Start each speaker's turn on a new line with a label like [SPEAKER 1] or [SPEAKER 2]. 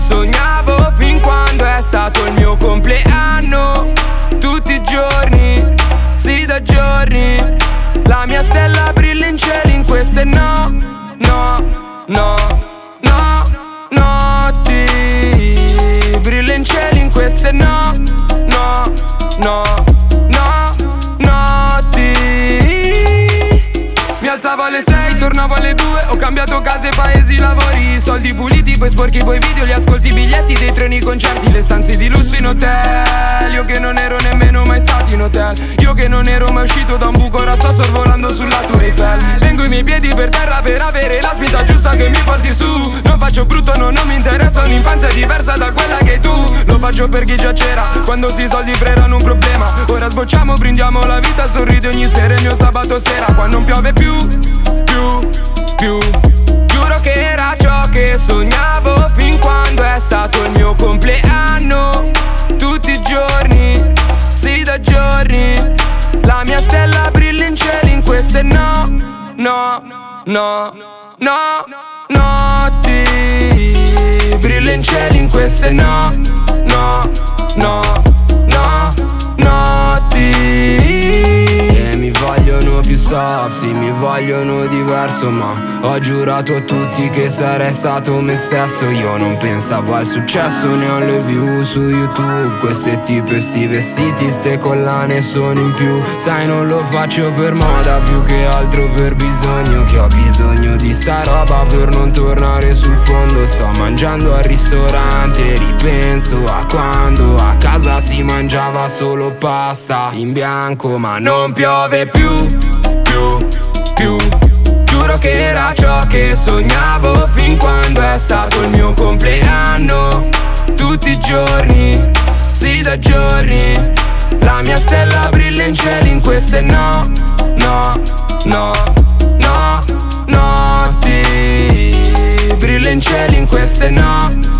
[SPEAKER 1] sognavo fin quando è stato il mio compleanno. Tutti i giorni, sì da giorni, la mia stella brilla in cielo in queste notti. Brilla in cielo in queste notti. Mi alzavo alle 6, tornavo alle 2. Ho cambiato case, paesi, lavori, soldi puliti, poi sporchi, poi video. Li ascolti, i biglietti dei treni, i concerti, le stanze di lusso in hotel. Io che non ero nemmeno mai stato in hotel. Io che non ero mai uscito da un buco, ora sto sorvolando sulla Tour Eiffel. Tengo i miei piedi per terra per avere la spinta giusta che mi porti su. Non faccio brutto, non mi interessa, un'infanzia diversa da quella che hai tu. Lo faccio per chi già c'era, quando sti soldi erano un problema. Ora sbocciamo, brindiamo la vita, sorride ogni sera il mio sabato sera. Qua non piove più. Giuro che era ciò che sognavo fin quando è stato il mio compleanno. Tutti i giorni, sì da giorni, la mia stella brilla in cielo in queste notti. Brilla in cielo in queste notti. E mi vogliono più soft, sì, mi vogliono diverso, ma ho giurato a tutti che sarei stato me stesso. Io non pensavo al successo né alle view su YouTube. Queste tipe, sti vestiti, ste collane sono in più. Sai, non lo faccio per moda, più che altro per bisogno. Che ho bisogno di sta roba per non tornare sul fondo. Sto mangiando al ristorante, ripenso a quando a casa si mangiava solo pasta in bianco, ma non piove più. Giuro che era ciò che sognavo fin quando è stato il mio compleanno. Tutti i giorni, sì da giorni, la mia stella brilla in cielo in queste notti. Brilla in cielo in queste notti.